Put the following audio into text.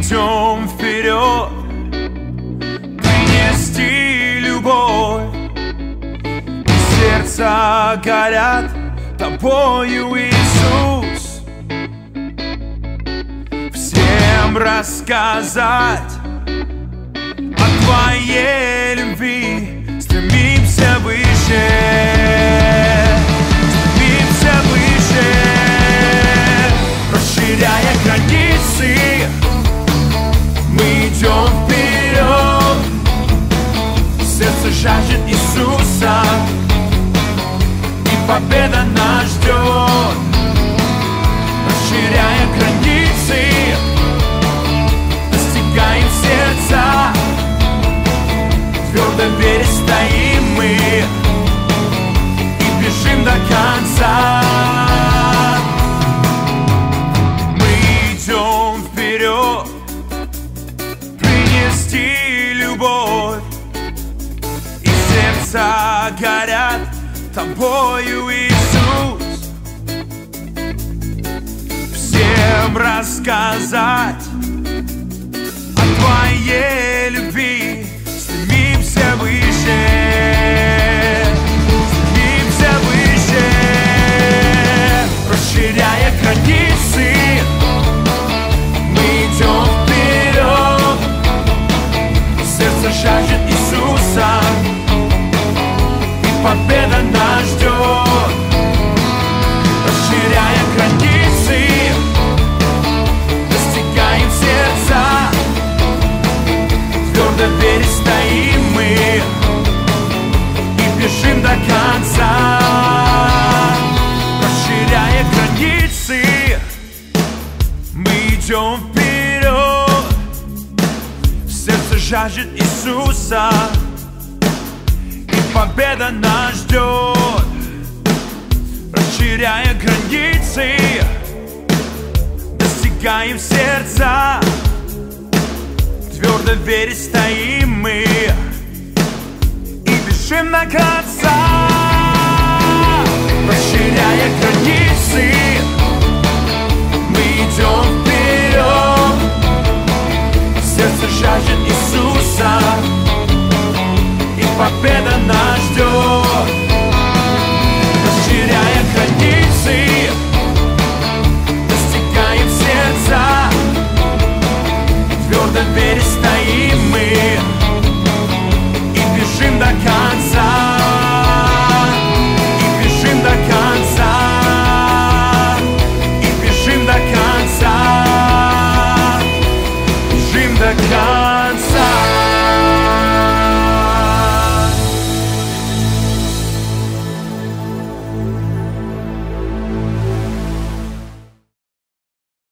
идем вперед, принести любовь. И сердца горят тобою, Иисус. Всем рассказать о твоей любви. Стремимся выше, стремимся выше, расширяя границы. Мы идем вперед, сердце жаждет Иисуса, и победа нас ждет. Расширяя границы, достигаем сердца, твердо веря стоим мы и бежим до конца. Мы идем вперед, принести любовь, и сердца горят тобою, Иисус. Всем рассказать о твоей любви. Стремимся выше, стремимся выше, расширяя границы. Мы идем вперед, сердце жаждет Иисуса, и победа нас ждет. Расширяя границы, достигаем сердца, твердо веря стоим мы и бежим до конца. Расширяя границы, мы идем вперед, сердце жаждет Иисуса, и победа нас ждет. Расширяя границы, достигаем сердца, твердо веря стоим мы и бежим до конца. Расширяя границы, мы идем